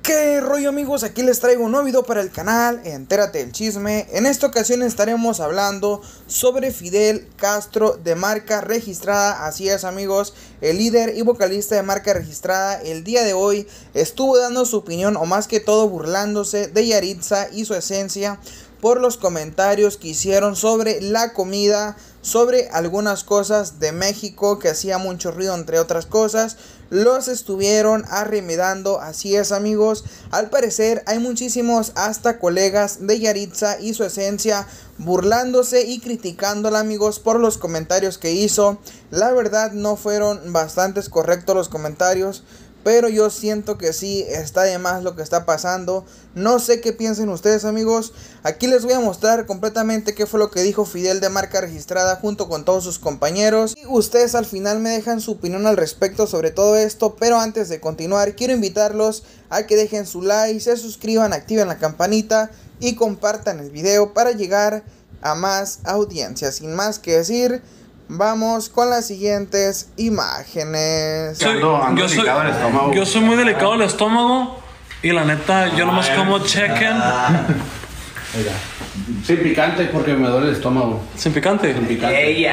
¿Qué rollo, amigos? Aquí les traigo un nuevo video para el canal, entérate del chisme. En esta ocasión estaremos hablando sobre Fidel Castro de Marca Registrada. Así es, amigos, el líder y vocalista de Marca Registrada el día de hoy estuvo dando su opinión, o más que todo burlándose de Yahritza y su esencia, por los comentarios que hicieron sobre la comida, sobre algunas cosas de México que hacía mucho ruido, entre otras cosas. Los estuvieron arremedando, así es, amigos. Al parecer hay muchísimos hasta colegas de Yahritza y su esencia burlándose y criticándola, amigos, por los comentarios que hizo. La verdad no fueron bastantes correctos los comentarios, pero yo siento que sí está de más lo que está pasando. No sé qué piensen ustedes, amigos. Aquí les voy a mostrar completamente qué fue lo que dijo Fidel de Marca Registrada junto con todos sus compañeros. Y ustedes al final me dejan su opinión al respecto sobre todo esto. Pero antes de continuar, quiero invitarlos a que dejen su like, se suscriban, activen la campanita y compartan el video para llegar a más audiencia. Sin más que decir, vamos con las siguientes imágenes. Yo soy muy delicado del estómago y la neta yo nomás como chicken. Sin picante porque me duele el estómago. ¿Sin picante? Sin picante.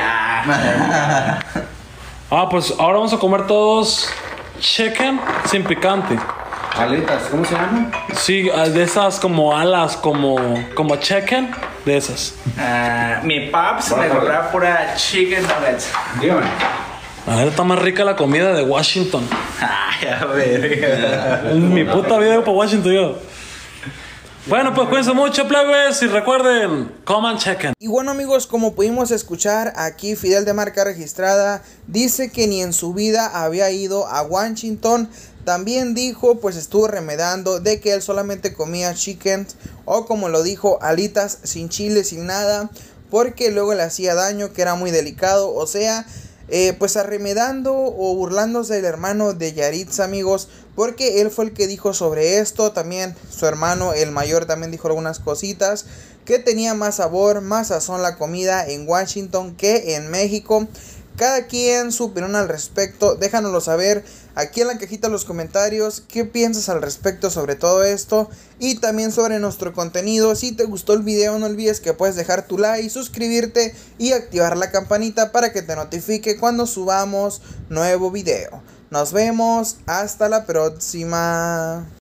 Pues ahora vamos a comer todos chicken sin picante. Aletas, ¿cómo se llama? Sí, de esas como alas, como chicken, de esas. Mi paps me compraba pura chicken nuggets. Dígame. A ver, está más rica la comida de Washington. Ay, a ver. En mi puta vida voy para Washington yo. Bueno, pues cuídense mucho, plebes, y recuerden, coman chicken. Y bueno, amigos, como pudimos escuchar, aquí Fidel de Marca Registrada dice que ni en su vida había ido a Washington. También dijo, pues estuvo remedando de que él solamente comía chicken, o como lo dijo, alitas sin chile, sin nada, porque luego le hacía daño, que era muy delicado. O sea, pues arremedando o burlándose del hermano de Yahritza, amigos, porque él fue el que dijo sobre esto. También su hermano, el mayor, también dijo algunas cositas, que tenía más sabor, más sazón la comida en Washington que en México. Cada quien su opinión al respecto, déjanoslo saber aquí en la cajita de los comentarios qué piensas al respecto sobre todo esto y también sobre nuestro contenido. Si te gustó el video, no olvides que puedes dejar tu like, suscribirte y activar la campanita para que te notifique cuando subamos nuevo video. Nos vemos, hasta la próxima.